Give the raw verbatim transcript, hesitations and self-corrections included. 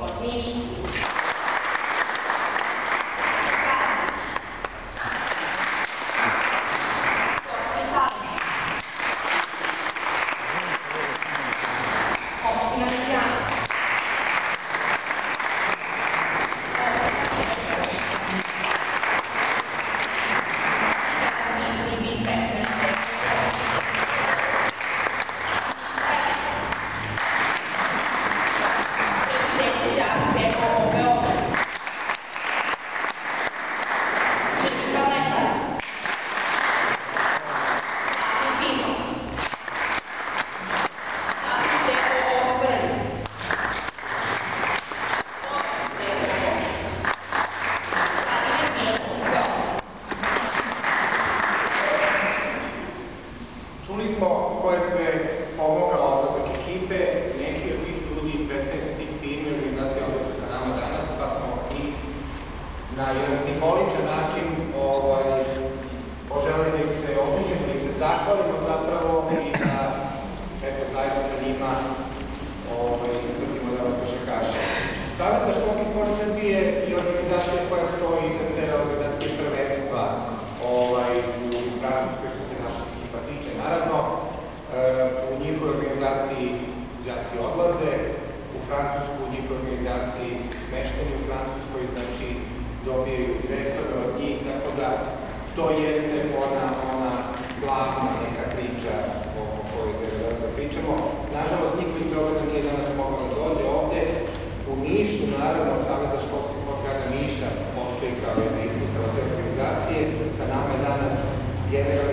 na jedan simboličan način požele da ih se opišemo, da ih se zahvalimo zapravo i da zajedno sa njima ispratimo da vas košarkaše. Savez za školski sport Srbije i organizacija koja stoji iza te organizacije prvenstva u Francuskoj, što se naša ekipa tiče. Naravno, u njihovoj organizaciji đaci odlaze u Francusku, u njihovoj organizaciji smešteni u Francuskoj, znači dobijaju sredstva od njih, tako da to jeste ona glavna neka priča o kojoj treba da pričamo. Nažalost, niko iz Beograda nije danas mogao da dođe ovde. U Nišu, naravno, Savez za školski sport grada Niša postoji kao jedna ispostava te organizacije. Sa nama je danas generalni